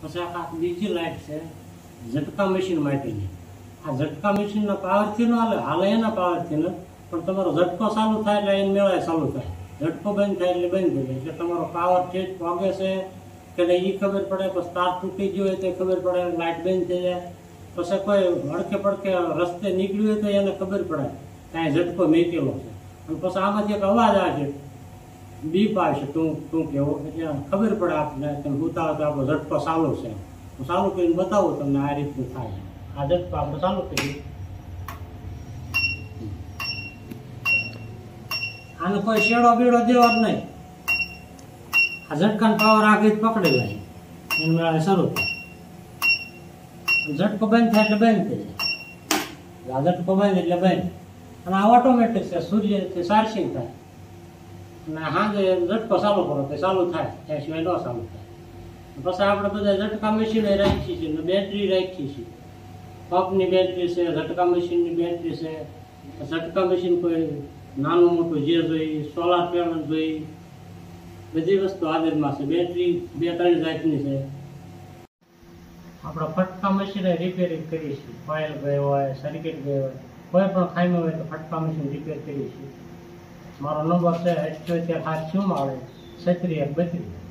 પછી આ બીજી લાઈટ છે ઝટકા મશીન માટેની. આ ઝટકા મશીનના પાવરથી ન હાલે એના પાવરથી ન, પણ તમારો ઝટકો ચાલુ થાય એટલે એને મેળાય ચાલુ થાય, ઝટકો બંધ થાય એટલે બંધ થઈ જાય. એટલે તમારો પાવર ઠેઠ વાગે છે કે નહીં એ ખબર પડે. પછી તાર તૂટી ગયો હોય તો ખબર પડે, લાઇટ બંધ થઈ જાય. પછી કોઈ હડકે પડકે રસ્તે નીકળ્યું હોય તો એને ખબર પડે કાંઈ ઝટકો મેકેલો છે. અને પછી આમાંથી એક અવાજ આવે છે, બીપ આવશે તું કેવો, એટલે ખબર પડે આપણે તમે ઉતાવો તો આપણો ઝટકો ચાલુ છે. હું ચાલુ કરીને બતાવું તમને આ રીતનું થાય. આ ઝટકો આપણે ચાલુ કરીએ. આને કોઈ શેડો બીડો દેવો જ નહીં. આ ઝટકાનો પાવર આગળ પકડી લે એને મેળા શરૂ થાય. ઝટકો બંધ થાય એટલે બંધ થઈ જાય. આ ઝટકો બંધ એટલે બંધ. અને આ ઓટોમેટિક છે, સૂર્યથી ચાર્જિંગ થાય. અને સાંજે ઝટકો ચાલુ કરો તો ચાલુ થાય, ત્યાં સિવાય ન ચાલુ થાય. પછી આપણે બધા ઝટકા મશીન રાખીએ છીએ, બેટરી રાખીએ છીએ. પંપની બેટરી છે, ઝટકા મશીનની બેટરી છે. ઝટકા મશીન કોઈ નાનું મોટું જે જોઈએ, સોલાર પેનલ જોઈએ, બધી વસ્તુ હાજરમાં છે. બેટરી 2-3 જાતની છે. આપણે ફટકા મશીન રિપેરિંગ કરીએ છીએ. ઓઇલ ગયો હોય, સર્કિટ ગયો હોય, કોઈ પણ ખામી હોય તો ફટકા મશીન રિપેર કરીએ છીએ. મારો નંબર છે 78 7 36 32.